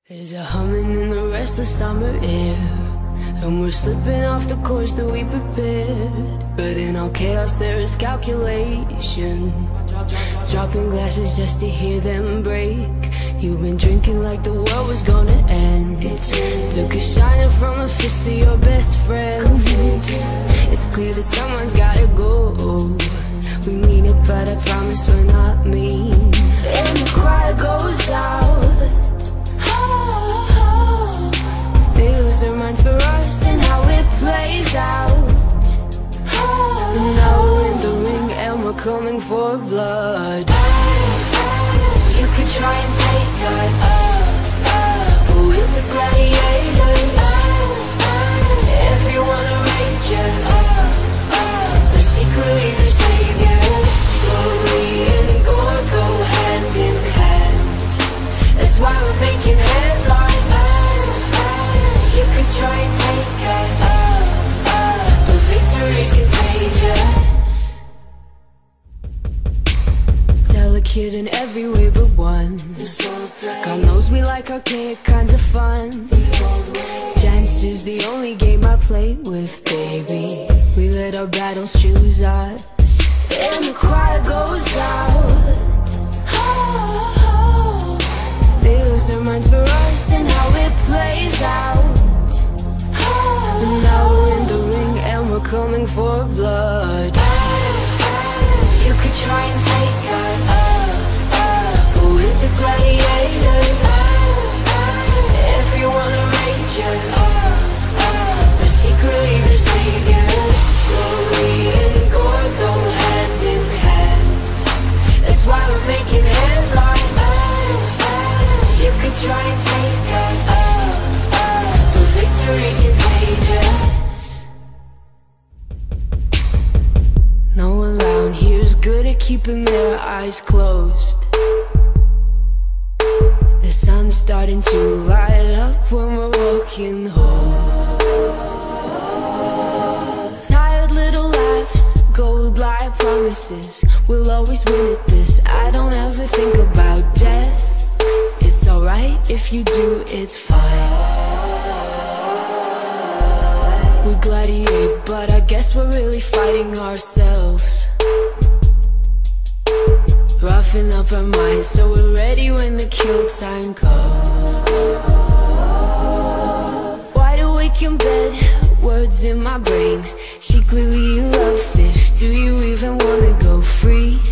There's a humming in the restless summer air, and we're slipping off the course that we prepared. But in all chaos there is calculation, dropping glasses just to hear them break. You've been drinking like the world was gonna end. Took a shining from a fist to your best friend. It's clear that someone's gotta go. We mean it, but I promise we're not mean. And the cry goes out. They lose their minds for us and how it plays out. And now we're in the ring and we're coming for blood. You could try and take us, but with the gladiators, everyone a ranger, but secretly the savior. Glory and Gore go hand in hand. That's why we're making headlines. You could try and take us, but victory's contagious. Delicate in every way but one. God knows we like archaic kinds of fun. Chance is the only game I play with, baby. We let our battles choose us. And the cry goes out. They lose their minds for us and how it plays out. And now we're in the ring and we're coming for blood. You could try and take us, but with the gladiators, everyone a ranger, but secretly the savior. Glory and Gore go hand in hand. That's why we're making headlines. You could try and take us, but victory's contagious. No one around here's good at keeping their eyes closed. The sun's starting to light up when we're walking home. Tired little laughs, gold-like promises. We'll always win at this. I don't ever think about death. It's alright if you do, it's fine. We gladiate, but I guess we're really fighting ourselves. Roughing up our minds so we're ready when the kill time comes. Wide awake in bed, words in my brain. Secretly you love fish, do you even wanna go free?